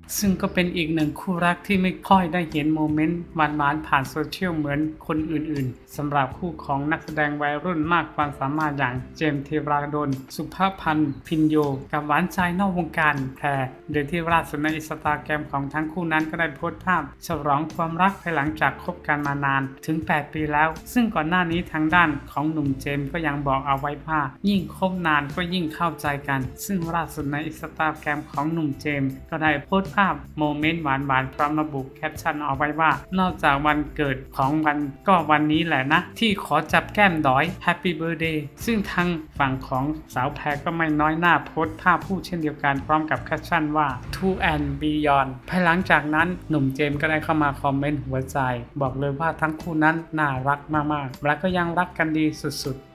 ซึ่งก็เป็นอีกหนึ่งคู่รักที่ไม่ค่อยได้เห็นโมเมนต์หวานๆผ่านโซเชียลเหมือนคนอื่นๆสำหรับคู่ของนักแสดงวัยรุ่นมากความสามารถอย่างเจมส์ธีราดลสุภพันธ์พินโยกับหวานใจนอกวงการแพรโดยที่ล่าสุดในอินสตาแกรมของทั้งคู่นั้นก็ได้โพสต์ภาพฉลองความรักภายหลังจากคบกันมานานถึง8ปีแล้วซึ่งก่อนหน้านี้ทางด้านของหนุ่มเจมส์ก็ยังบอกเอาไว้ว่ายิ่งคบนานก็ยิ่งเข้าใจกันซึ่งล่าสุดในอินสตาแกรมของหนุ่มเจมส์ก็ได้โพสต์ภาพโมเมนต์หวานๆพร้อมระบุแคปชั่นเอาไว้ว่านอกจากวันเกิดของวันก็วันนี้แหละนะที่ขอจับแก้มดอย Happy Birthday ซึ่งทางฝั่งของสาวแพรก็ไม่น้อยหน้าโพสต์ภาพคู่เช่นเดียวกันพร้อมกับแคปชั่นว่า To and Beyond ภายหลังจากนั้นหนุ่มเจมส์ก็ได้เข้ามาคอมเมนต์หัวใจบอกเลยว่าทั้งคู่นั้นน่ารักมากๆและก็ยังรักกันดีสุดๆ